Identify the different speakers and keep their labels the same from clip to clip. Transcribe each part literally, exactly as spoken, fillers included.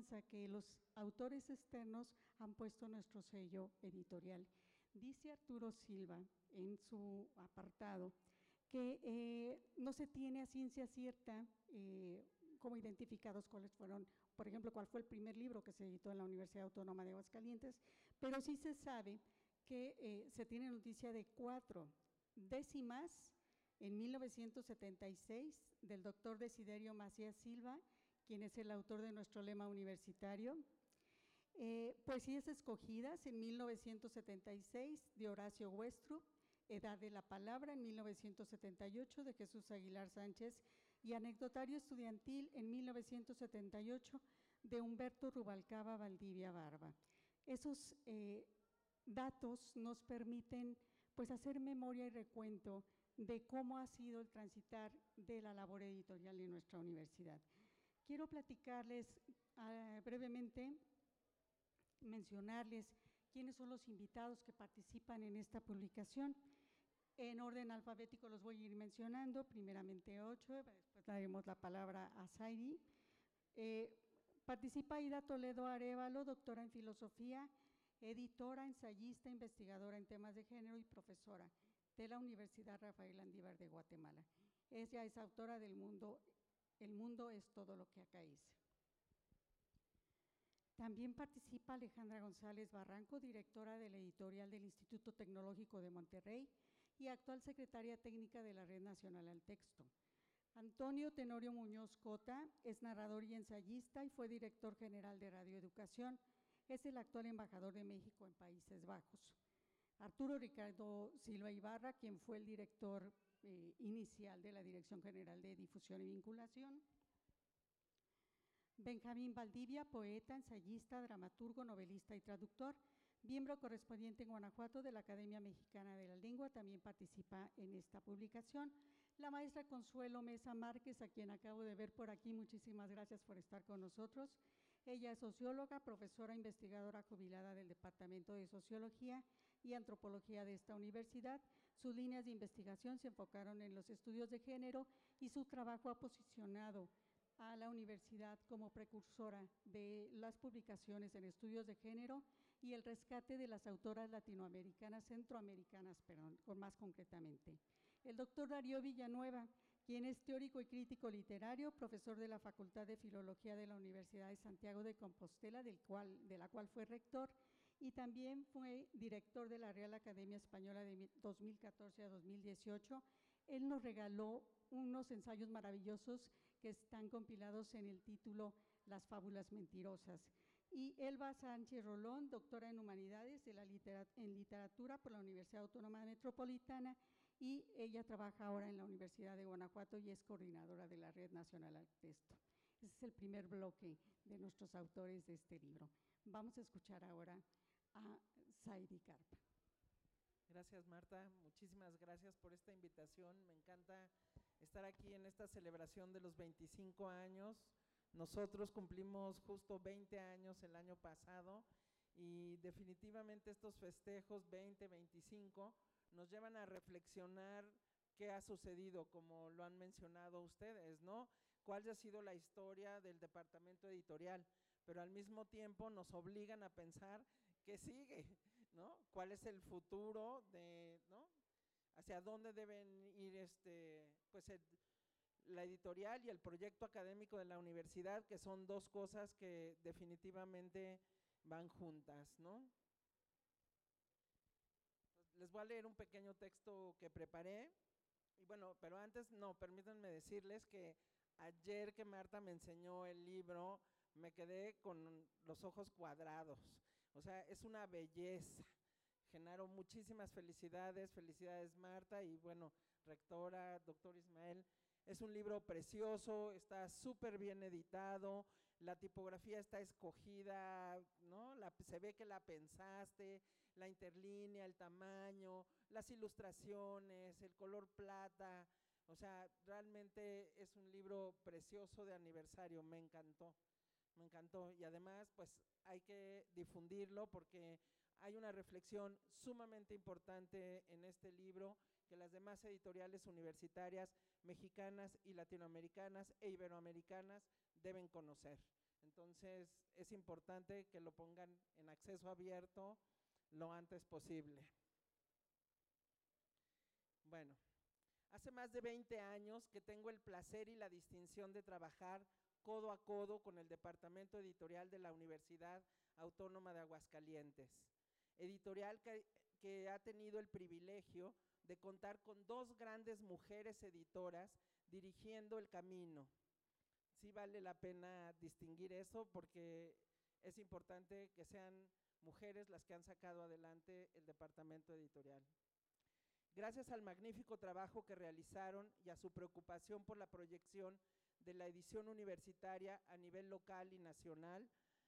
Speaker 1: confianza que los autores externos han puesto nuestro sello editorial. Dice Arturo Silva en su apartado que eh, no se tiene a ciencia cierta eh, cómo identificados cuáles fueron, por ejemplo, cuál fue el primer libro que se editó en la Universidad Autónoma de Aguascalientes, pero sí se sabe que eh, se tiene noticia de cuatro décimas en mil novecientos setenta y seis del doctor Desiderio Macías Silva, quien es el autor de nuestro lema universitario. Eh, Poesías escogidas en mil novecientos setenta y seis de Horacio Westrup, Edad de la Palabra en mil novecientos setenta y ocho de Jesús Aguilar Sánchez y Anecdotario Estudiantil en mil novecientos setenta y ocho de Humberto Rubalcaba Valdivia Barba. Esos eh, datos nos permiten pues hacer memoria y recuento de cómo ha sido el transitar de la labor editorial en nuestra universidad. Quiero platicarles uh, brevemente, mencionarles quiénes son los invitados que participan en esta publicación. En orden alfabético los voy a ir mencionando, primeramente ocho, después daremos la palabra a Zaidi. Eh, participa Aida Toledo Arévalo, doctora en filosofía, editora, ensayista, investigadora en temas de género y profesora de la Universidad Rafael Andívar de Guatemala. Ella es autora del mundo, El mundo es todo lo que acá hice. También participa Alejandra González Barranco, directora de la editorial del Instituto Tecnológico de Monterrey y actual secretaria técnica de la Red Nacional al Texto. Antonio Tenorio Muñoz Cota es narrador y ensayista y fue director general de Radio Educación. Es el actual embajador de México en Países Bajos. Arturo Ricardo Silva Ibarra, quien fue el director eh, inicial de la Dirección General de Difusión y Vinculación. Benjamín Valdivia, poeta, ensayista, dramaturgo, novelista y traductor, miembro correspondiente en Guanajuato de la Academia Mexicana de la Lengua, también participa en esta publicación. La maestra Consuelo Mesa Márquez, a quien acabo de ver por aquí, muchísimas gracias por estar con nosotros. Ella es socióloga, profesora investigadora jubilada del Departamento de Sociología y Antropología de esta universidad. Sus líneas de investigación se enfocaron en los estudios de género y su trabajo ha posicionado a la universidad como precursora de las publicaciones en estudios de género y el rescate de las autoras latinoamericanas, centroamericanas, perdón, con más concretamente. El doctor Darío Villanueva, quien es teórico y crítico literario, profesor de la Facultad de Filología de la Universidad de Santiago de Compostela, del cual, de la cual fue rector, y también fue director de la Real Academia Española de dos mil catorce a dos mil dieciocho. Él nos regaló unos ensayos maravillosos que están compilados en el título Las fábulas mentirosas. Y Elba Sánchez Rolón, doctora en Humanidades de la literat en Literatura por la Universidad Autónoma Metropolitana, y ella trabaja ahora en la Universidad de Guanajuato y es coordinadora de la Red Nacional al Texto. Ese es el primer bloque de nuestros autores de este libro. Vamos a escuchar ahora a Zaidi Carpa.
Speaker 2: Gracias, Marta, muchísimas gracias por esta invitación, me encanta estar aquí en esta celebración de los veinticinco años. Nosotros cumplimos justo veinte años el año pasado y definitivamente estos festejos veinte, veinticinco nos llevan a reflexionar qué ha sucedido, como lo han mencionado ustedes, ¿no? Cuál ha sido la historia del departamento editorial, pero al mismo tiempo nos obligan a pensar qué sigue, ¿no? ¿Cuál es el futuro de, ¿no? Hacia dónde deben ir este, pues el, la editorial y el proyecto académico de la universidad, que son dos cosas que definitivamente van juntas, ¿no? Les voy a leer un pequeño texto que preparé, y bueno, pero antes, no, permítanme decirles que ayer que Marta me enseñó el libro, me quedé con los ojos cuadrados, o sea, es una belleza. Genaro, muchísimas felicidades, felicidades Marta y bueno, rectora, doctor Ismael, es un libro precioso, está súper bien editado, la tipografía está escogida, ¿no? La, se ve que la pensaste, la interlínea, el tamaño, las ilustraciones, el color plata, o sea, realmente es un libro precioso de aniversario, me encantó, me encantó y además pues hay que difundirlo porque hay una reflexión sumamente importante en este libro que las demás editoriales universitarias mexicanas y latinoamericanas e iberoamericanas deben conocer. Entonces, entonces es importante que lo pongan en acceso abierto lo antes posible. Bueno, hace más de veinte años que tengo el placer y la distinción de trabajar codo a codo con el Departamento Editorial de la Universidad Autónoma de Aguascalientes, editorial que, que ha tenido el privilegio de contar con dos grandes mujeres editoras dirigiendo el camino. Sí vale la pena distinguir eso porque es importante que sean mujeres las que han sacado adelante el departamento editorial. Gracias al magnífico trabajo que realizaron y a su preocupación por la proyección de la edición universitaria a nivel local y nacional,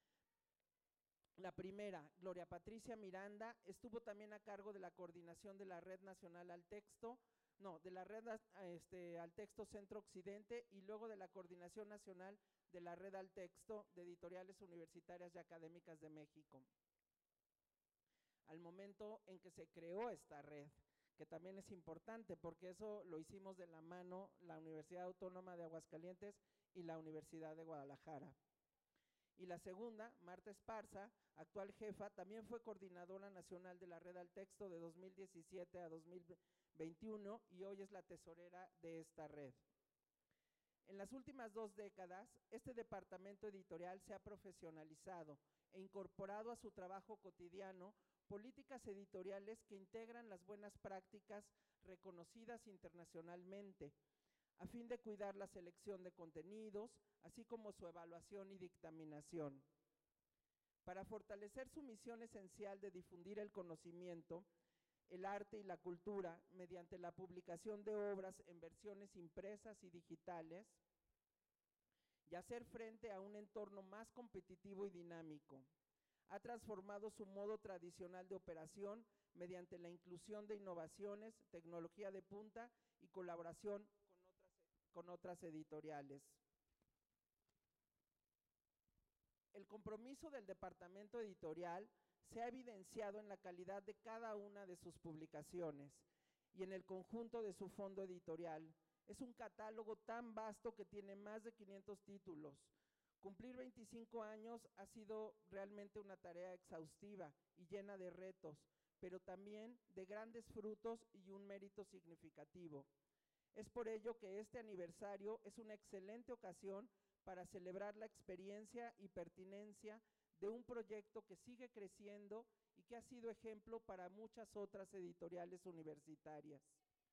Speaker 2: la primera, Gloria Patricia Miranda, estuvo también a cargo de la coordinación de la Red Nacional al Texto, no, de la Red este, al Texto Centro Occidente y luego de la Coordinación Nacional de la Red al Texto de Editoriales Universitarias y Académicas de México. Al momento en que se creó esta red, que también es importante porque eso lo hicimos de la mano la Universidad Autónoma de Aguascalientes y la Universidad de Guadalajara. Y la segunda, Marta Esparza, actual jefa, también fue coordinadora nacional de la Red al Texto de dos mil diecisiete a dos mil veintiuno y hoy es la tesorera de esta red. En las últimas dos décadas, este departamento editorial se ha profesionalizado e incorporado a su trabajo cotidiano políticas editoriales que integran las buenas prácticas reconocidas internacionalmente, a fin de cuidar la selección de contenidos, así como su evaluación y dictaminación. Para fortalecer su misión esencial de difundir el conocimiento, el arte y la cultura mediante la publicación de obras en versiones impresas y digitales, y hacer frente a un entorno más competitivo y dinámico. Ha transformado su modo tradicional de operación mediante la inclusión de innovaciones, tecnología de punta y colaboración con otras, con otras editoriales. El compromiso del departamento editorial se ha evidenciado en la calidad de cada una de sus publicaciones y en el conjunto de su fondo editorial. Es un catálogo tan vasto que tiene más de quinientos títulos. Cumplir veinticinco años ha sido realmente una tarea exhaustiva y llena de retos, pero también de grandes frutos y un mérito significativo. Es por ello que este aniversario es una excelente ocasión para celebrar la experiencia y pertinencia de un proyecto que sigue creciendo y que ha sido ejemplo para muchas otras editoriales universitarias.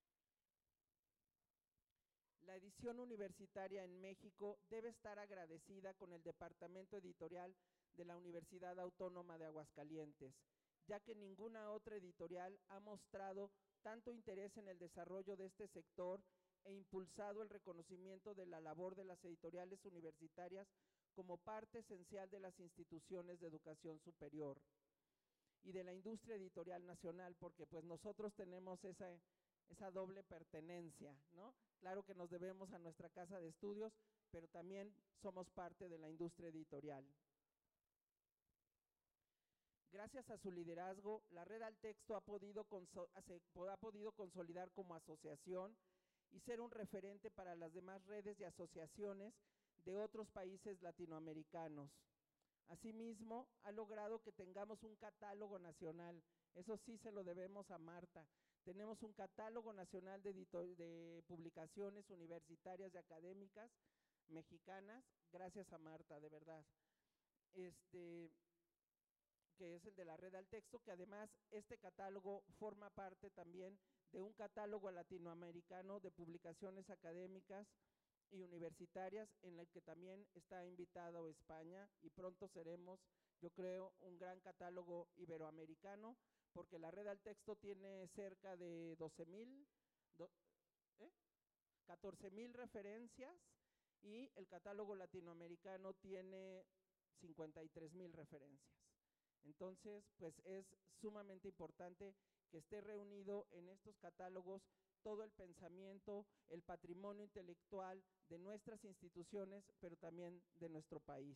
Speaker 2: La edición universitaria en México debe estar agradecida con el Departamento Editorial de la Universidad Autónoma de Aguascalientes, ya que ninguna otra editorial ha mostrado tanto interés en el desarrollo de este sector e impulsado el reconocimiento de la labor de las editoriales universitarias como parte esencial de las instituciones de educación superior y de la industria editorial nacional, porque pues nosotros tenemos esa, esa doble pertenencia, ¿no? Claro que nos debemos a nuestra casa de estudios, pero también somos parte de la industria editorial. Gracias a su liderazgo, la Red al Texto ha podido, ha podido consolidar como asociación y ser un referente para las demás redes y asociaciones de otros países latinoamericanos. Asimismo, ha logrado que tengamos un catálogo nacional. Eso sí se lo debemos a Marta. Tenemos un catálogo nacional de, de publicaciones universitarias y académicas mexicanas, gracias a Marta, de verdad. Este, que es el de la Red al Texto, que además este catálogo forma parte también de un catálogo latinoamericano de publicaciones académicas y universitarias, en el que también está invitado España, y pronto seremos, yo creo, un gran catálogo iberoamericano, porque la Red al Texto tiene cerca de doce mil, ¿eh? catorce mil referencias, y el catálogo latinoamericano tiene cincuenta y tres mil referencias. Entonces, pues es sumamente importante que esté reunido en estos catálogos todo el pensamiento, el patrimonio intelectual de nuestras instituciones, pero también de nuestro país.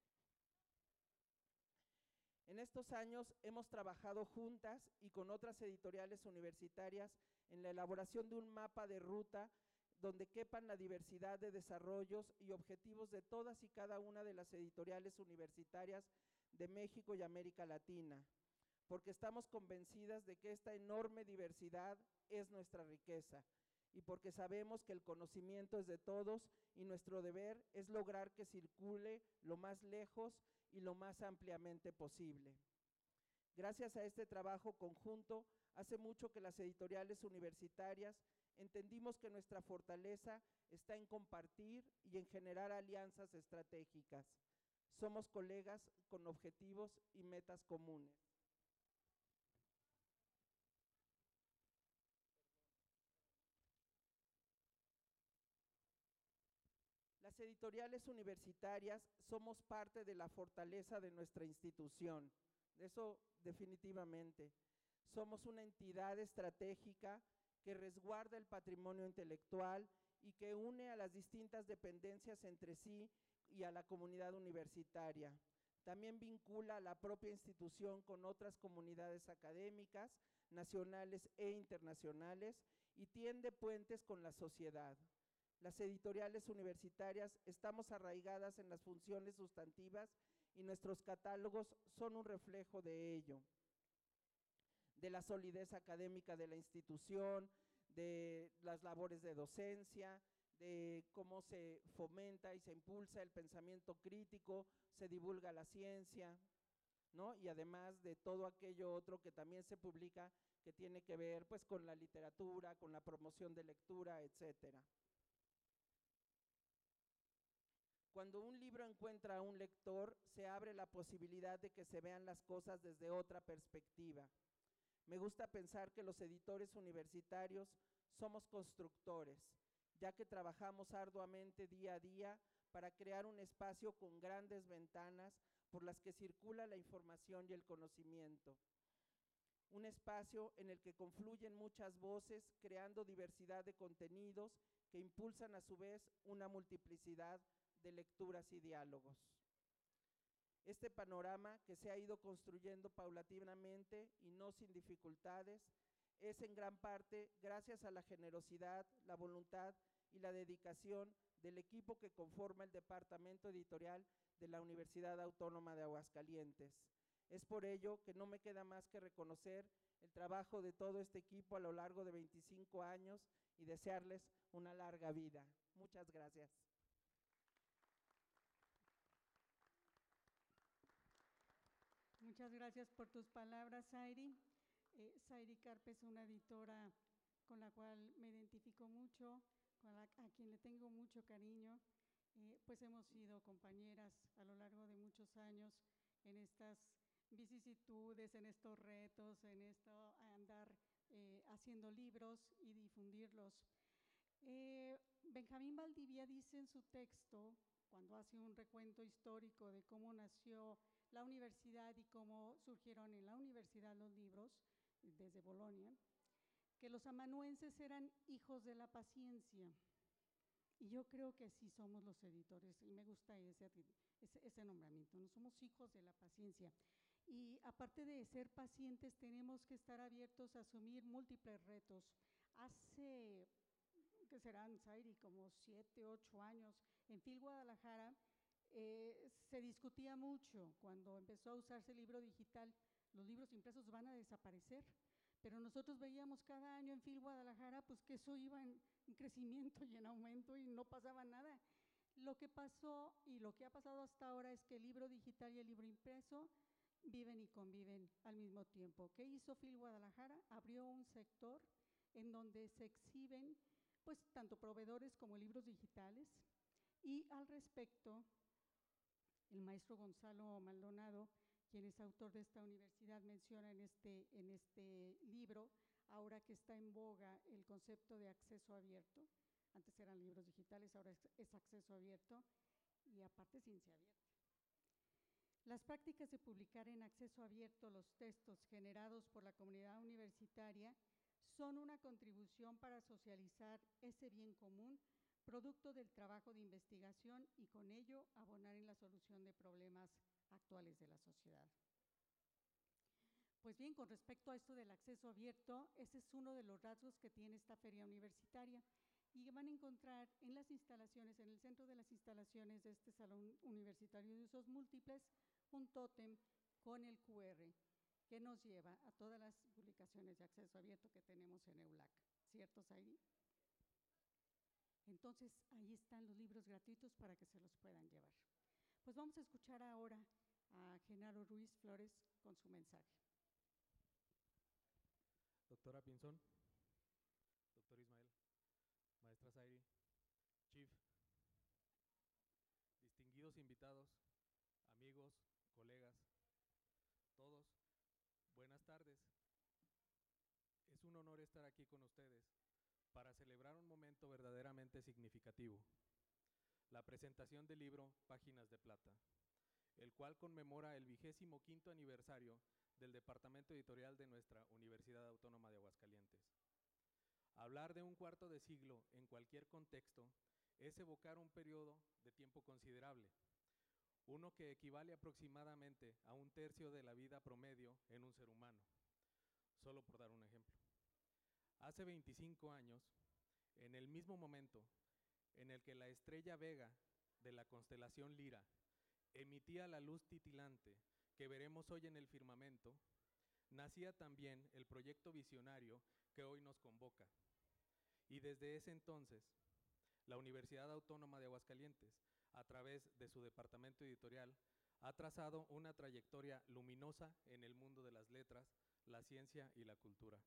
Speaker 2: En estos años hemos trabajado juntas y con otras editoriales universitarias en la elaboración de un mapa de ruta donde quepan la diversidad de desarrollos y objetivos de todas y cada una de las editoriales universitarias de México y América Latina, porque estamos convencidas de que esta enorme diversidad es nuestra riqueza y porque sabemos que el conocimiento es de todos y nuestro deber es lograr que circule lo más lejos y lo más ampliamente posible. Gracias a este trabajo conjunto, hace mucho que las editoriales universitarias entendimos que nuestra fortaleza está en compartir y en generar alianzas estratégicas. Somos colegas con objetivos y metas comunes. Las editoriales universitarias somos parte de la fortaleza de nuestra institución, eso definitivamente. Somos una entidad estratégica que resguarda el patrimonio intelectual y que une a las distintas dependencias entre sí y a la comunidad universitaria. También vincula a la propia institución con otras comunidades académicas, nacionales e internacionales, y tiende puentes con la sociedad. Las editoriales universitarias estamos arraigadas en las funciones sustantivas y nuestros catálogos son un reflejo de ello, de la solidez académica de la institución, de las labores de docencia, de cómo se fomenta y se impulsa el pensamiento crítico, se divulga la ciencia, ¿no? Y además de todo aquello otro que también se publica que tiene que ver pues con la literatura, con la promoción de lectura, etcétera. Cuando un libro encuentra a un lector, se abre la posibilidad de que se vean las cosas desde otra perspectiva. Me gusta pensar que los editores universitarios somos constructores, ya que trabajamos arduamente día a día para crear un espacio con grandes ventanas por las que circula la información y el conocimiento. Un espacio en el que confluyen muchas voces, creando diversidad de contenidos que impulsan a su vez una multiplicidad de lecturas y diálogos. Este panorama, que se ha ido construyendo paulatinamente y no sin dificultades, es en gran parte gracias a la generosidad, la voluntad y la dedicación del equipo que conforma el departamento editorial de la Universidad Autónoma de Aguascalientes. Es por ello que no me queda más que reconocer el trabajo de todo este equipo a lo largo de veinticinco años y desearles una larga vida. Muchas gracias.
Speaker 1: Muchas gracias por tus palabras, Zairi. Eh, Zairi Carpe es una editora con la cual me identifico mucho, con la, a quien le tengo mucho cariño. Eh, pues hemos sido compañeras a lo largo de muchos años en estas vicisitudes, en estos retos, en esto andar eh, haciendo libros y difundirlos. Eh, Benjamín Valdivia dice en su texto, cuando hace un recuento histórico de cómo nació la universidad y cómo surgieron en la universidad los libros, desde Bolonia, que los amanuenses eran hijos de la paciencia. Y yo creo que sí somos los editores, y me gusta ese, ese, ese nombramiento, no somos hijos de la paciencia. Y aparte de ser pacientes, tenemos que estar abiertos a asumir múltiples retos. Hace, que serán, Zairi, como siete, ocho años, en Fil Guadalajara, eh, se discutía mucho cuando empezó a usarse el libro digital, los libros impresos van a desaparecer, pero nosotros veíamos cada año en Fil Guadalajara pues que eso iba en, en crecimiento y en aumento y no pasaba nada. Lo que pasó y lo que ha pasado hasta ahora es que el libro digital y el libro impreso viven y conviven al mismo tiempo. ¿Qué hizo Fil Guadalajara? Abrió un sector en donde se exhiben pues tanto proveedores como libros digitales, y al respecto el maestro Gonzalo Maldonado, quien es autor de esta universidad, menciona en este, en este libro, ahora que está en boga el concepto de acceso abierto, antes eran libros digitales, ahora es, es acceso abierto y aparte ciencia abierta. Las prácticas de publicar en acceso abierto los textos generados por la comunidad universitaria son una contribución para socializar ese bien común, producto del trabajo de investigación y con ello abonar en la solución de problemas actuales de la sociedad. Pues bien, con respecto a esto del acceso abierto, ese es uno de los rasgos que tiene esta feria universitaria. y van a encontrar en las instalaciones, en el centro de las instalaciones de este Salón Universitario de Usos Múltiples, un tótem con el Q R que nos lleva a todas las publicaciones de acceso abierto que tenemos en EULAC. ¿Cierto, Zairi? Entonces, ahí están los libros gratuitos para que se los puedan llevar. Pues vamos a escuchar ahora a Genaro Ruiz Flores con su mensaje.
Speaker 3: Doctora Pinzón, doctor Ismael, maestra Zairi, Chief, distinguidos invitados, amigos, colegas, todos, buenas tardes. Es un honor estar aquí con ustedes para celebrar un momento verdaderamente significativo, la presentación del libro Páginas de Plata, el cual conmemora el vigésimo quinto aniversario del departamento editorial de nuestra Universidad Autónoma de Aguascalientes. Hablar de un cuarto de siglo en cualquier contexto es evocar un periodo de tiempo considerable, uno que equivale aproximadamente a un tercio de la vida promedio en un ser humano, solo por dar un ejemplo. Hace veinticinco años, en el mismo momento en el que la estrella Vega de la constelación Lira emitía la luz titilante que veremos hoy en el firmamento, nacía también el proyecto visionario que hoy nos convoca. Y desde ese entonces, la Universidad Autónoma de Aguascalientes, a través de su departamento editorial, ha trazado una trayectoria luminosa en el mundo de las letras, la ciencia y la cultura.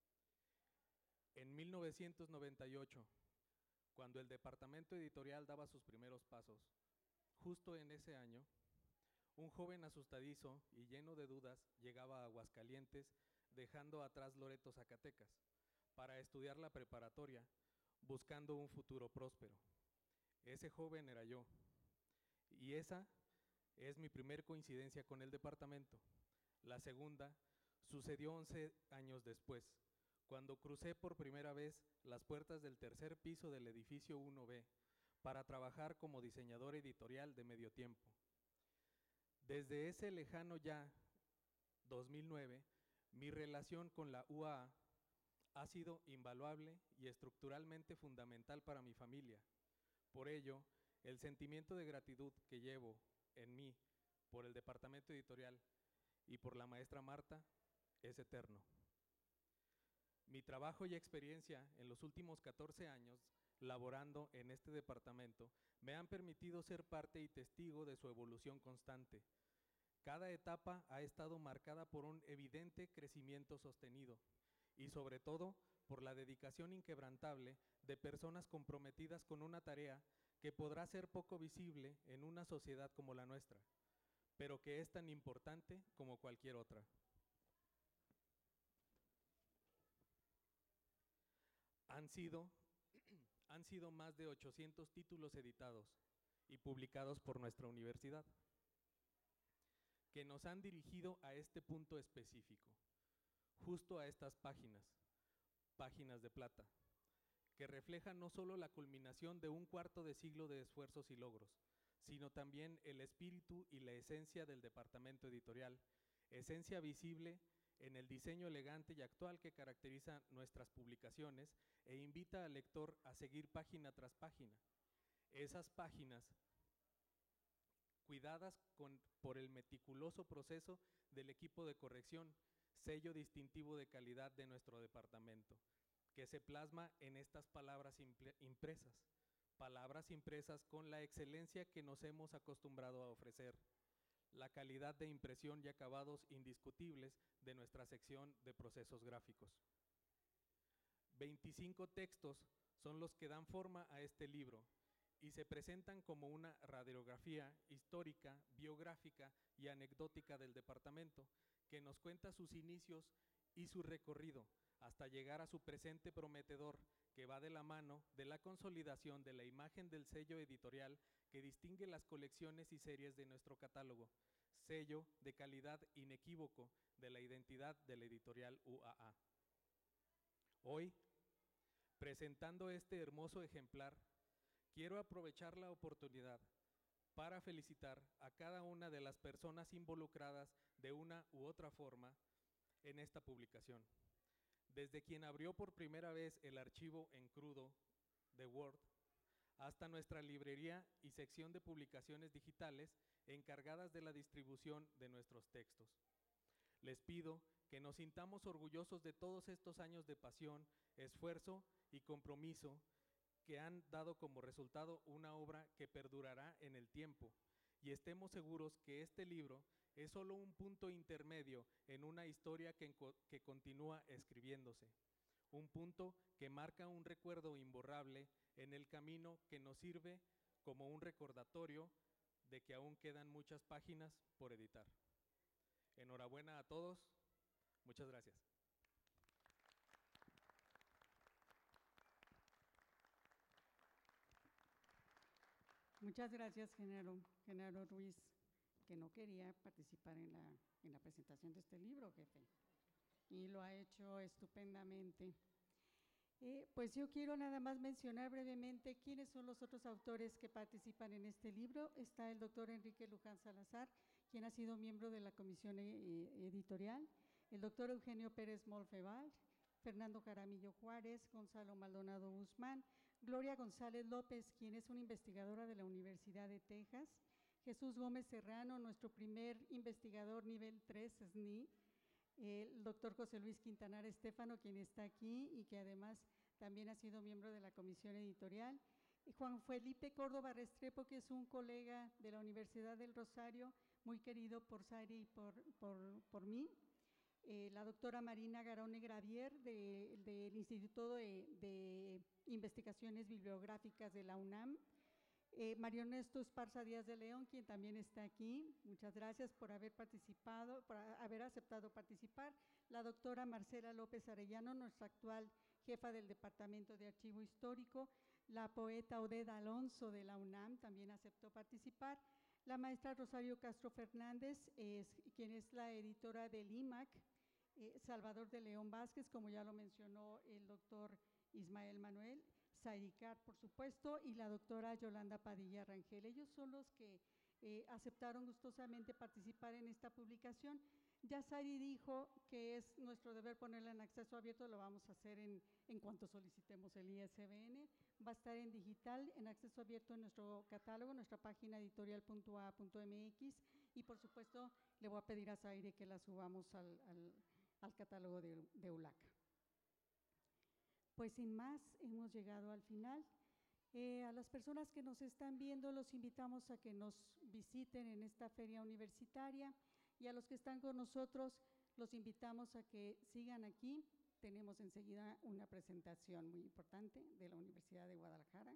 Speaker 3: En mil novecientos noventa y ocho, cuando el departamento editorial daba sus primeros pasos, justo en ese año, un joven asustadizo y lleno de dudas llegaba a Aguascalientes, dejando atrás Loreto, Zacatecas, para estudiar la preparatoria, buscando un futuro próspero. Ese joven era yo, y esa es mi primer coincidencia con el departamento. La segunda sucedió once años después, cuando crucé por primera vez las puertas del tercer piso del edificio uno B para trabajar como diseñador editorial de medio tiempo. Desde ese lejano ya dos mil nueve, mi relación con la U A A ha sido invaluable y estructuralmente fundamental para mi familia. Por ello, el sentimiento de gratitud que llevo en mí por el departamento editorial y por la maestra Marta es eterno. Mi trabajo y experiencia en los últimos catorce años laborando en este departamento me han permitido ser parte y testigo de su evolución constante. Cada etapa ha estado marcada por un evidente crecimiento sostenido y sobre todo por la dedicación inquebrantable de personas comprometidas con una tarea que podrá ser poco visible en una sociedad como la nuestra, pero que es tan importante como cualquier otra. Han sido, han sido más de ochocientos títulos editados y publicados por nuestra universidad, que nos han dirigido a este punto específico, justo a estas páginas, páginas de plata, que reflejan no solo la culminación de un cuarto de siglo de esfuerzos y logros, sino también el espíritu y la esencia del departamento editorial, esencia visible en el diseño elegante y actual que caracteriza nuestras publicaciones e invita al lector a seguir página tras página. Esas páginas cuidadas con, por el meticuloso proceso del equipo de corrección, sello distintivo de calidad de nuestro departamento, que se plasma en estas palabras impresas, palabras impresas con la excelencia que nos hemos acostumbrado a ofrecer, la calidad de impresión y acabados indiscutibles de nuestra sección de procesos gráficos. veinticinco textos son los que dan forma a este libro y se presentan como una radiografía histórica, biográfica y anecdótica del departamento que nos cuenta sus inicios y su recorrido hasta llegar a su presente prometedor, que va de la mano de la consolidación de la imagen del sello editorial que distingue las colecciones y series de nuestro catálogo, sello de calidad inequívoco de la identidad de la editorial U A A. Hoy, presentando este hermoso ejemplar, quiero aprovechar la oportunidad para felicitar a cada una de las personas involucradas de una u otra forma en esta publicación. Desde quien abrió por primera vez el archivo en crudo de Word, hasta nuestra librería y sección de publicaciones digitales encargadas de la distribución de nuestros textos. Les pido que nos sintamos orgullosos de todos estos años de pasión, esfuerzo y compromiso que han dado como resultado una obra que perdurará en el tiempo, y estemos seguros que este libro es solo un punto intermedio en una historia que, que continúa escribiéndose, un punto que marca un recuerdo imborrable en el camino que nos sirve como un recordatorio de que aún quedan muchas páginas por editar. Enhorabuena a todos. Muchas gracias.
Speaker 1: Muchas gracias, Genaro, Genaro Ruiz, que no quería participar en la, en la presentación de este libro, jefe, y lo ha hecho estupendamente. Eh, pues yo quiero nada más mencionar brevemente quiénes son los otros autores que participan en este libro. Está el doctor Enrique Luján Salazar, quien ha sido miembro de la comisión eh, editorial, el doctor Eugenio Pérez Molfeval, Fernando Jaramillo Juárez, Gonzalo Maldonado Guzmán, Gloria González López, quien es una investigadora de la Universidad de Texas, Jesús Gómez Serrano, nuestro primer investigador nivel tres, S N I, el doctor José Luis Quintanar Estéfano, quien está aquí y que además también ha sido miembro de la comisión editorial, Juan Felipe Córdoba Restrepo, que es un colega de la Universidad del Rosario, muy querido por Sari y por, por, por mí, eh, la doctora Marina Garone Gravier del de, de Instituto de, de Investigaciones Bibliográficas de la UNAM, Eh, Mario Ernesto Esparza Díaz de León, quien también está aquí, muchas gracias por haber participado, por haber aceptado participar. La doctora Marcela López Arellano, nuestra actual jefa del Departamento de Archivo Histórico. La poeta Odeda Alonso de la UNAM también aceptó participar. La maestra Rosario Castro Fernández, es, quien es la editora del I M A C. Eh, Salvador de León Vázquez, como ya lo mencionó el doctor Ismael Manuel. Saidicar, por supuesto, y la doctora Yolanda Padilla Rangel. Ellos son los que eh, aceptaron gustosamente participar en esta publicación. Ya Sari dijo que es nuestro deber ponerla en acceso abierto, lo vamos a hacer en, en cuanto solicitemos el I S B N. Va a estar en digital, en acceso abierto en nuestro catálogo, nuestra página editorial punto a punto m x, y por supuesto le voy a pedir a Zaire que la subamos al, al, al catálogo de, de U L A C. Pues sin más, hemos llegado al final. Eh, a las personas que nos están viendo, los invitamos a que nos visiten en esta feria universitaria, y a los que están con nosotros, los invitamos a que sigan aquí. Tenemos enseguida una presentación muy importante de la Universidad de Guadalajara.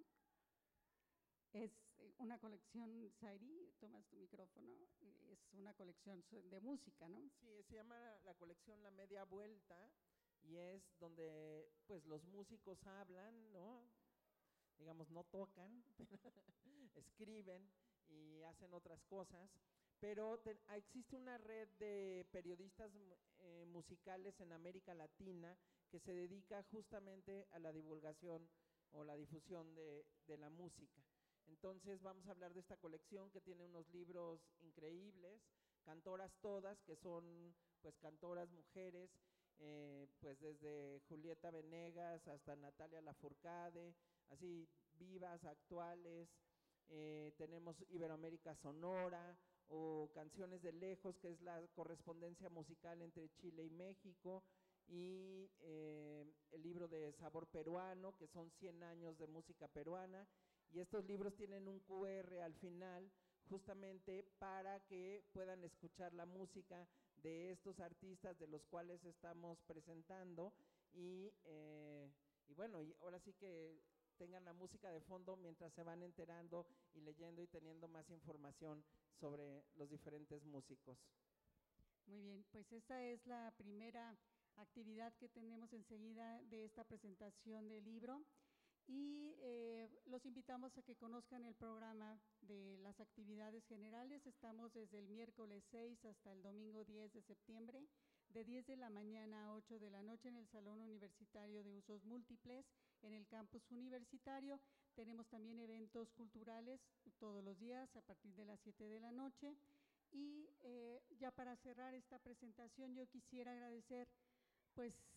Speaker 1: Es una colección, Zairi, tomas tu micrófono, es una colección de música, ¿no?
Speaker 2: Sí, se llama la colección La Media Vuelta, y es donde pues los músicos hablan, ¿no? Digamos, no tocan, escriben y hacen otras cosas, pero te, existe una red de periodistas eh, musicales en América Latina que se dedica justamente a la divulgación o la difusión de, de la música. Entonces vamos a hablar de esta colección que tiene unos libros increíbles, cantoras todas, que son pues cantoras mujeres, Eh, pues desde Julieta Venegas hasta Natalia Lafourcade, así vivas, actuales. Eh, tenemos Iberoamérica Sonora o Canciones de Lejos, que es la correspondencia musical entre Chile y México, y eh, el libro de Sabor Peruano, que son cien años de música peruana, y estos libros tienen un Q R al final justamente para que puedan escuchar la música de estos artistas de los cuales estamos presentando, y, eh, y bueno, y ahora sí que tengan la música de fondo mientras se van enterando y leyendo y teniendo más información sobre los diferentes músicos.
Speaker 1: Muy bien, pues esta es la primera actividad que tenemos enseguida de esta presentación del libro, y eh, los invitamos a que conozcan el programa de las actividades generales. Estamos desde el miércoles seis hasta el domingo diez de septiembre, de diez de la mañana a ocho de la noche en el Salón Universitario de Usos Múltiples, en el campus universitario. Tenemos también eventos culturales todos los días a partir de las siete de la noche. Y eh, ya para cerrar esta presentación, yo quisiera agradecer pues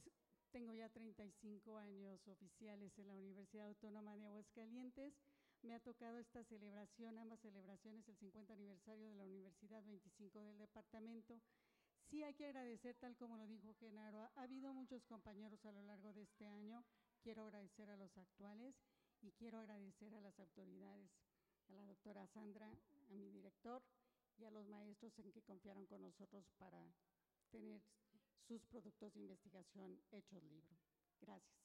Speaker 1: Tengo ya treinta y cinco años oficiales en la Universidad Autónoma de Aguascalientes. Me ha tocado esta celebración, ambas celebraciones, el cincuenta aniversario de la Universidad, veinticinco del departamento. Sí hay que agradecer, tal como lo dijo Genaro, ha, ha habido muchos compañeros a lo largo de este año. Quiero agradecer a los actuales y quiero agradecer a las autoridades, a la doctora Sandra, a mi director y a los maestros en que confiaron con nosotros para tener sus productos de investigación hechos libro. Gracias.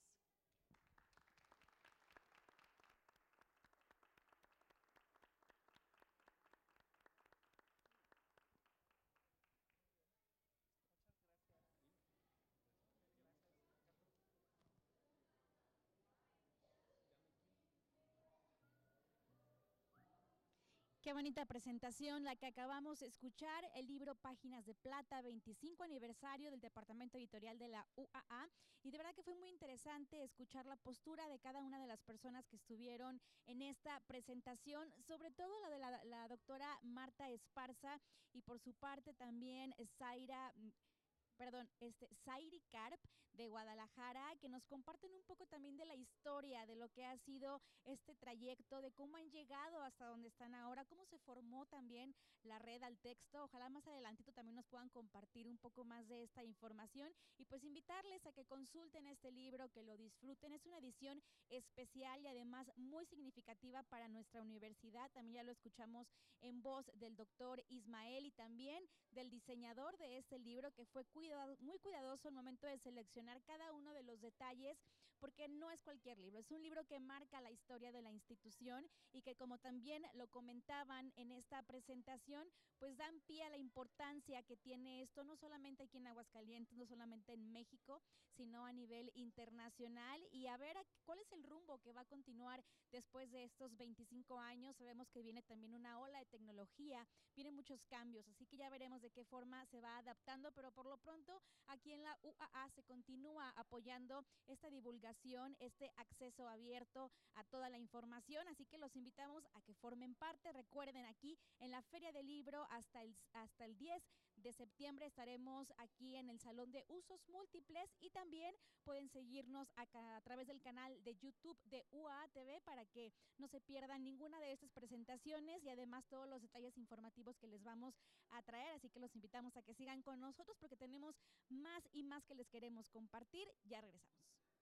Speaker 4: Qué bonita presentación la que acabamos de escuchar, el libro Páginas de Plata, veinticinco aniversario del Departamento Editorial de la U A A, y de verdad que fue muy interesante escuchar la postura de cada una de las personas que estuvieron en esta presentación, sobre todo la de la, la doctora Marta Esparza y por su parte también Zaira perdón, este, Zairi Karp de Guadalajara, que nos comparten un poco también de la historia, de lo que ha sido este trayecto, de cómo han llegado hasta donde están ahora, cómo se formó también la red al texto. Ojalá más adelantito también nos puedan compartir un poco más de esta información y pues invitarles a que consulten este libro, que lo disfruten. Es una edición especial y además muy significativa para nuestra universidad. También ya lo escuchamos en voz del doctor Ismael y también del diseñador de este libro, que fue cuidado, muy cuidadoso al momento de seleccionar cada uno de los detalles, porque no es cualquier libro, es un libro que marca la historia de la institución y que, como también lo comentaban en esta presentación, pues dan pie a la importancia que tiene esto, no solamente aquí en Aguascalientes, no solamente en México, sino a nivel internacional, y a ver a, cuál es el rumbo que va a continuar después de estos veinticinco años. Sabemos que viene también una ola de tecnología, vienen muchos cambios, así que ya veremos de qué forma se va adaptando, pero por lo pronto aquí en la U A A se continúa apoyando esta divulgación, este acceso abierto a toda la información, así que los invitamos a que formen parte. Recuerden, aquí en la Feria del Libro hasta el, hasta el diez de septiembre estaremos aquí en el Salón de Usos Múltiples, y también pueden seguirnos acá a través del canal de YouTube de U A A T V para que no se pierdan ninguna de estas presentaciones y además todos los detalles informativos que les vamos a traer, así que los invitamos a que sigan con nosotros porque tenemos más y más que les queremos compartir. Ya regresamos.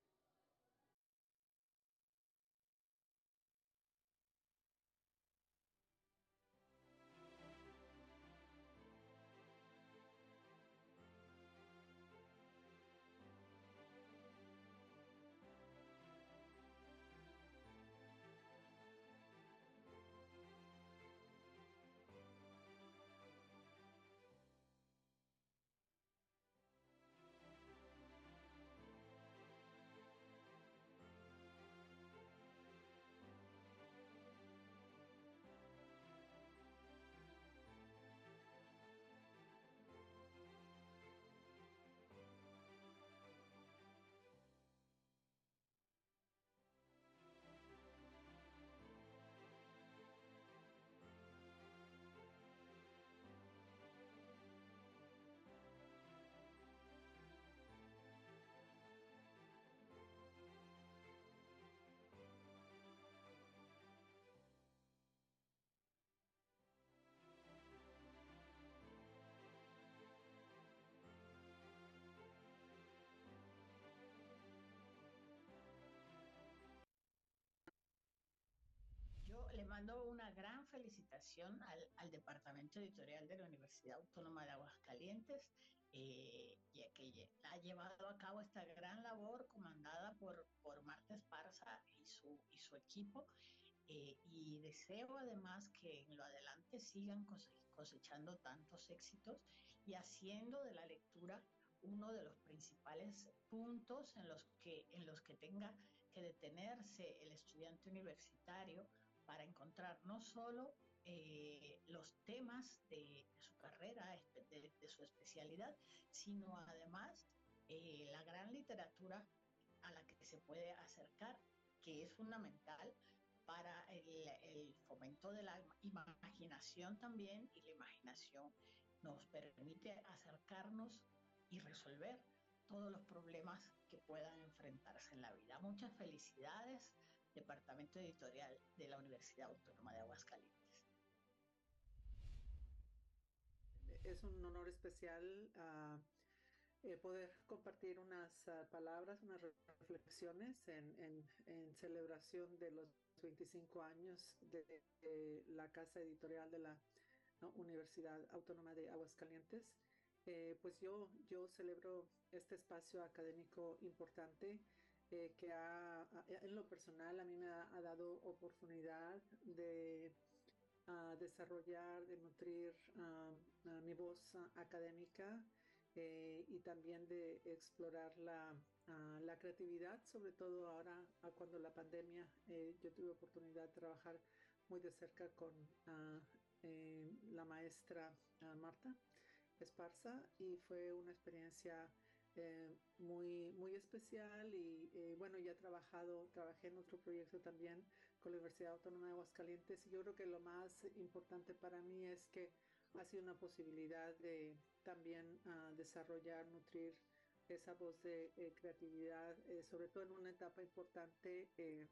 Speaker 5: Yo le mando una gran felicitación al, al Departamento Editorial de la Universidad Autónoma de Aguascalientes, eh, ya que ha llevado a cabo esta gran labor comandada por, por Marta Esparza y su, y su equipo, eh, y deseo además que en lo adelante sigan cosechando tantos éxitos y haciendo de la lectura uno de los principales puntos en los que, en los que tenga que detenerse el estudiante universitario para encontrar no solo eh, los temas de, de su carrera, de, de, su especialidad, sino además eh, la gran literatura a la que se puede acercar, que es fundamental para el, el fomento de la imaginación también, y la imaginación nos permite acercarnos y resolver todos los problemas que puedan enfrentarse en la vida. Muchas felicidades, Departamento Editorial de la Universidad Autónoma de Aguascalientes.
Speaker 6: Es un honor especial uh, eh, poder compartir unas uh, palabras, unas reflexiones en, en, en celebración de los veinticinco años de, de la Casa Editorial de la ¿no? Universidad Autónoma de Aguascalientes. Eh, pues yo, yo celebro este espacio académico importante eh, que ha, en lo personal a mí me ha, ha dado oportunidad de uh, desarrollar, de nutrir uh, uh, mi voz uh, académica eh, y también de explorar la, uh, la creatividad, sobre todo ahora uh, cuando la pandemia, eh, yo tuve oportunidad de trabajar muy de cerca con uh, eh, la maestra uh, Marta Esparza y fue una experiencia eh, muy, muy especial y eh, bueno, ya he trabajado, trabajé en otro proyecto también con la Universidad Autónoma de Aguascalientes y yo creo que lo más importante para mí es que ha sido una posibilidad de también uh, desarrollar, nutrir esa voz de eh, creatividad, eh, sobre todo en una etapa importante eh,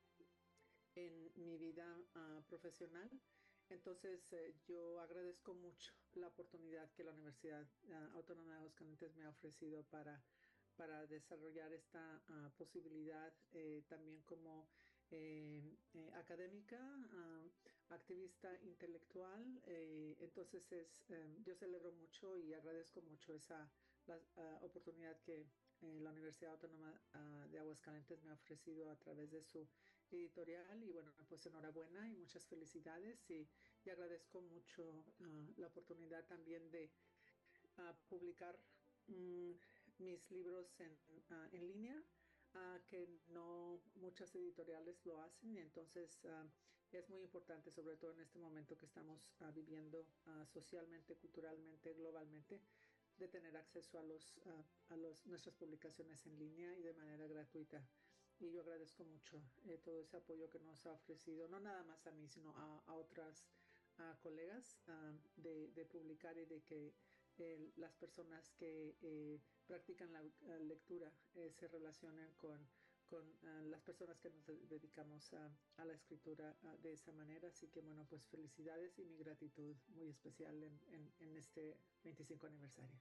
Speaker 6: en mi vida uh, profesional. Entonces, eh, yo agradezco mucho la oportunidad que la Universidad uh, Autónoma de Aguascalientes me ha ofrecido para, para desarrollar esta uh, posibilidad eh, también como eh, eh, académica, uh, activista intelectual. Eh, entonces, es, eh, yo celebro mucho y agradezco mucho esa la, uh, oportunidad que eh, la Universidad Autónoma uh, de Aguascalientes me ha ofrecido a través de su editorial y bueno, pues enhorabuena y muchas felicidades y, y agradezco mucho uh, la oportunidad también de uh, publicar um, mis libros en, uh, en línea, uh, que no muchas editoriales lo hacen y entonces uh, es muy importante, sobre todo en este momento que estamos uh, viviendo uh, socialmente, culturalmente, globalmente, de tener acceso a, los, uh, a los, nuestras publicaciones en línea y de manera gratuita. Y yo agradezco mucho eh, todo ese apoyo que nos ha ofrecido, no nada más a mí, sino a, a otras a colegas uh, de, de publicar y de que eh, las personas que eh, practican la uh, lectura eh, se relacionen con, con uh, las personas que nos de dedicamos a, a la escritura uh, de esa manera. Así que bueno, pues felicidades y mi gratitud muy especial en, en, en este veinticinco aniversario.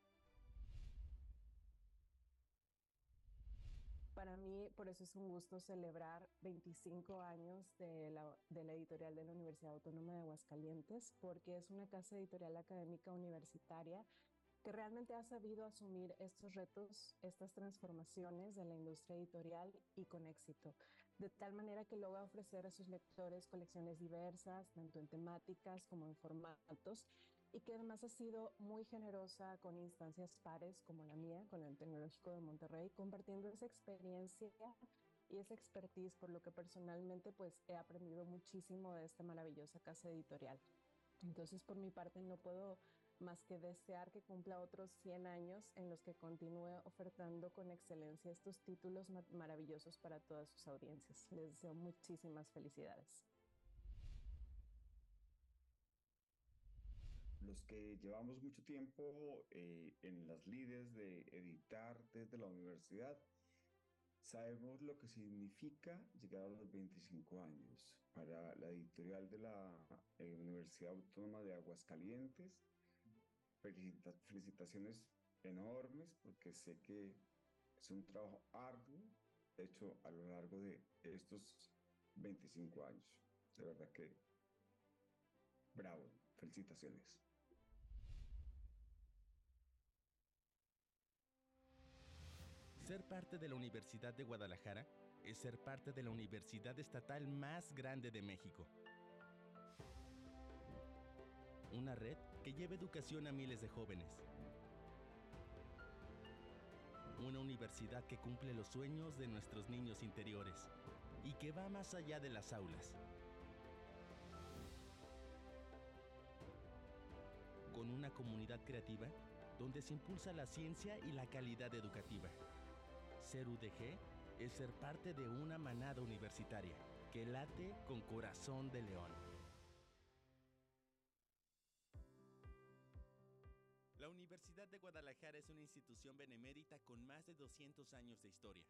Speaker 7: Para mí, por eso es un gusto celebrar veinticinco años de la, de la editorial de la Universidad Autónoma de Aguascalientes, porque es una casa editorial académica universitaria que realmente ha sabido asumir estos retos, estas transformaciones de la industria editorial y con éxito, de tal manera que logra ofrecer a sus lectores colecciones diversas, tanto en temáticas como en formatos, y que además ha sido muy generosa con instancias pares como la mía, con el Tecnológico de Monterrey, compartiendo esa experiencia y esa expertise, por lo que personalmente pues he aprendido muchísimo de esta maravillosa casa editorial. Entonces, por mi parte, no puedo más que desear que cumpla otros cien años en los que continúe ofertando con excelencia estos títulos maravillosos para todas sus audiencias. Les deseo muchísimas felicidades.
Speaker 8: Los que llevamos mucho tiempo eh, en las lides de editar desde la universidad, sabemos lo que significa llegar a los veinticinco años. Para la editorial de la eh, Universidad Autónoma de Aguascalientes, felicita felicitaciones enormes porque sé que es un trabajo arduo hecho a lo largo de estos veinticinco años. De verdad que bravo, felicitaciones.
Speaker 9: Ser parte de la Universidad de Guadalajara es ser parte de la universidad estatal más grande de México. Una red que lleva educación a miles de jóvenes. Una universidad que cumple los sueños de nuestros niños interiores y que va más allá de las aulas. Con una comunidad creativa donde se impulsa la ciencia y la calidad educativa. Ser U D G es ser parte de una manada universitaria que late con corazón de león.
Speaker 10: La
Speaker 9: Universidad de Guadalajara es una institución benemérita con más de doscientos años de historia.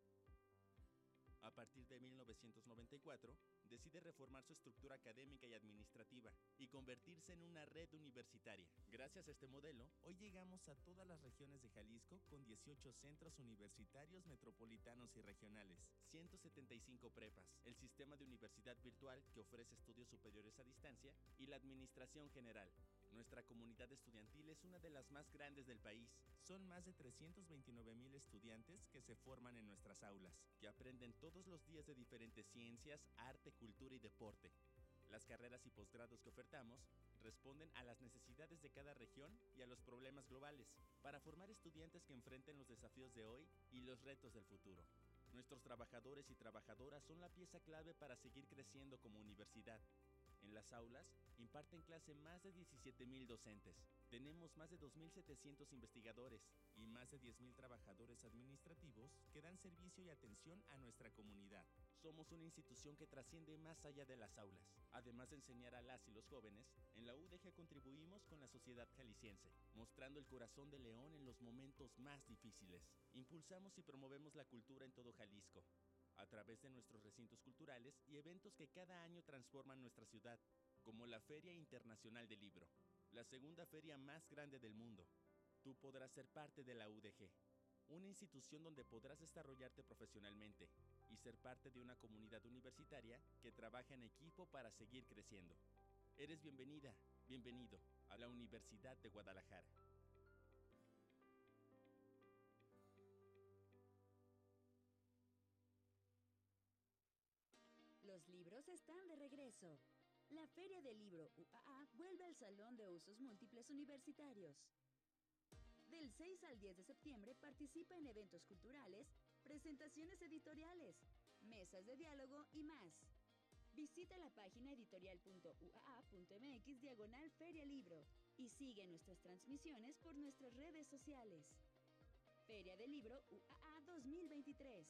Speaker 9: A partir de mil novecientos noventa y cuatro, decide reformar su estructura académica y administrativa y convertirse en una red universitaria. Gracias a este modelo, hoy llegamos a todas las regiones de Jalisco con dieciocho centros universitarios metropolitanos y regionales, ciento setenta y cinco prepas, el sistema de universidad virtual que ofrece estudios superiores a distancia y la administración general. Nuestra comunidad estudiantil es una de las más grandes del país. Son más de trescientos veintinueve mil estudiantes que se forman en nuestras aulas, que aprenden todos los días de diferentes ciencias, arte, cultura y deporte. Las carreras y posgrados que ofertamos responden a las necesidades de cada región y a los problemas globales, para formar estudiantes que enfrenten los desafíos de hoy y los retos del futuro. Nuestros trabajadores y trabajadoras son la pieza clave para seguir creciendo como universidad. En las aulas, imparten clase más de diecisiete mil docentes. Tenemos más de dos mil setecientos investigadores y más de diez mil trabajadores administrativos que dan servicio y atención a nuestra comunidad. Somos una institución que trasciende más allá de las aulas. Además de enseñar a las y los jóvenes, en la U D G contribuimos con la sociedad jalisciense, mostrando el corazón de león en los momentos más difíciles. Impulsamos y promovemos la cultura en todo Jalisco, a través de nuestros recintos culturales y eventos que cada año transforman nuestra ciudad, como la Feria Internacional del Libro, la segunda feria más grande del mundo. Tú podrás ser parte de la U D G, una institución donde podrás desarrollarte profesionalmente y ser parte de una comunidad universitaria que trabaja en equipo para seguir creciendo. Eres bienvenida, bienvenido a la Universidad de Guadalajara.
Speaker 10: Los libros están de regreso. La Feria del Libro U A A vuelve al Salón de Usos Múltiples Universitarios. Del seis al diez de septiembre participa en eventos culturales, presentaciones editoriales, mesas de diálogo y más. Visita la página editorial punto u a a punto m x diagonal Feria Libro y sigue nuestras transmisiones por nuestras redes sociales. Feria del Libro U A A dos mil veintitrés.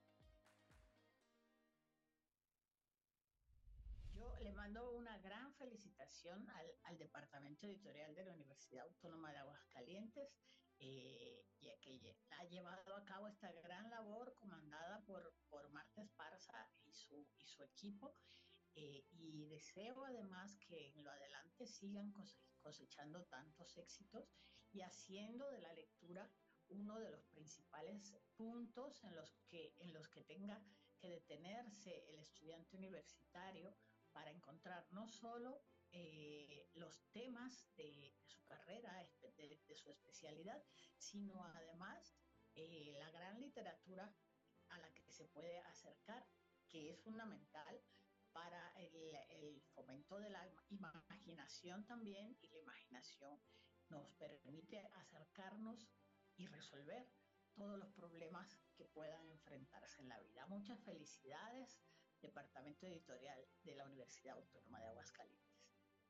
Speaker 5: Yo le mando una gran felicitación al, al Departamento Editorial de la Universidad Autónoma de Aguascalientes, eh, ya que ha llevado a cabo esta gran labor comandada por, por Marta Esparza y su, y su equipo, eh, y deseo además que en lo adelante sigan cosechando tantos éxitos y haciendo de la lectura uno de los principales puntos en los que, en los que tenga que detenerse el estudiante universitario para encontrar no solo eh, los temas de, de su carrera, de, de su especialidad, sino además eh, la gran literatura a la que se puede acercar, que es fundamental para el, el fomento de la imaginación también, y la imaginación nos permite acercarnos y resolver todos los problemas que puedan enfrentarse en la vida. Muchas felicidades, Departamento Editorial de la Universidad Autónoma de Aguascalientes.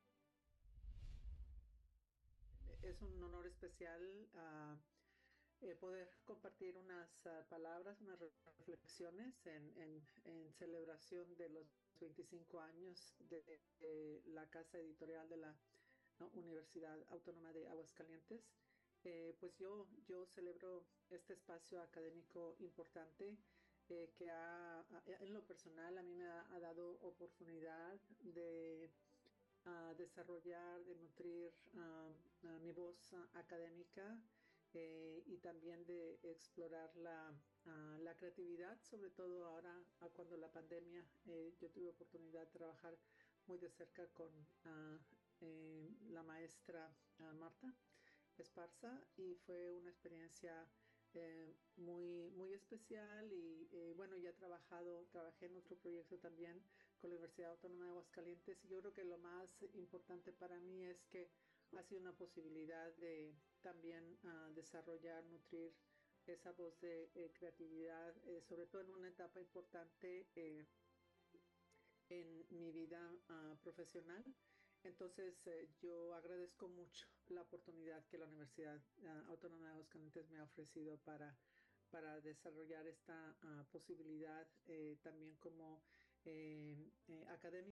Speaker 6: Es un honor especial uh, eh, poder compartir unas uh, palabras, unas reflexiones en, en, en celebración de los veinticinco años de, de la Casa Editorial de la ¿no? Universidad Autónoma de Aguascalientes. Eh, pues yo, yo celebro este espacio académico importante eh, que ha, en lo personal a mí me ha, ha dado oportunidad de uh, desarrollar, de nutrir uh, uh, mi voz uh, académica eh, y también de explorar la, uh, la creatividad, sobre todo ahora uh, cuando la pandemia, eh, yo tuve oportunidad de trabajar muy de cerca con uh, eh, la maestra uh, Marta Esparza, y fue una experiencia eh, muy, muy especial y eh, bueno, ya he trabajado, trabajé en otro proyecto también con la Universidad Autónoma de Aguascalientes, y yo creo que lo más importante para mí es que ha sido una posibilidad de también uh, desarrollar, nutrir esa voz de eh, creatividad, eh, sobre todo en una etapa importante eh, en mi vida uh, profesional. Entonces, eh, yo agradezco mucho la oportunidad que la Universidad uh, Autónoma de Aguascalientes me ha ofrecido para, para desarrollar esta uh, posibilidad eh, también como eh, eh, académica.